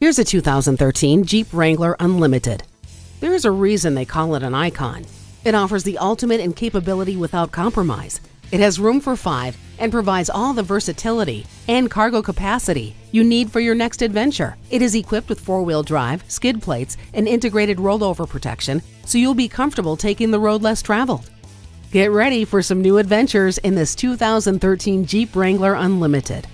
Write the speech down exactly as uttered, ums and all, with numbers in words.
Here's a two thousand thirteen Jeep Wrangler Unlimited. There's a reason they call it an icon. It offers the ultimate in capability without compromise. It has room for five and provides all the versatility and cargo capacity you need for your next adventure. It is equipped with four-wheel drive, skid plates, and integrated rollover protection, so you'll be comfortable taking the road less traveled. Get ready for some new adventures in this two thousand thirteen Jeep Wrangler Unlimited.